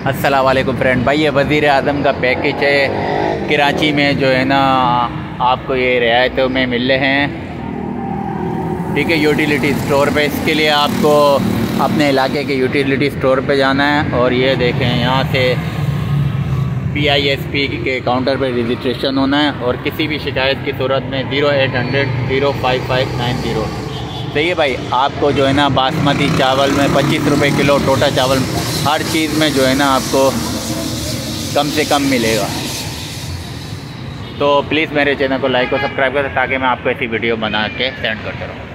अस्सलाम वालेकुम फ्रेंड। भाई ये वज़ीर आज़म का पैकेज है, कराची में जो है ना आपको ये रियायतों में मिल रहे हैं, ठीक है, यूटिलिटी स्टोर पे। इसके लिए आपको अपने इलाके के यूटिलिटी स्टोर पे जाना है और ये देखें यहाँ से PISP के काउंटर पे रजिस्ट्रेशन होना है और किसी भी शिकायत की सूरत में 0800 05590। सही है भाई। आपको जो है ना बासमती चावल में 25 रुपये किलो, टोटा चावल, हर चीज़ में जो है ना आपको कम से कम मिलेगा। तो प्लीज़ मेरे चैनल को लाइक और सब्सक्राइब करें ताकि मैं आपको ऐसी वीडियो बना के सेंड करता रहूँ।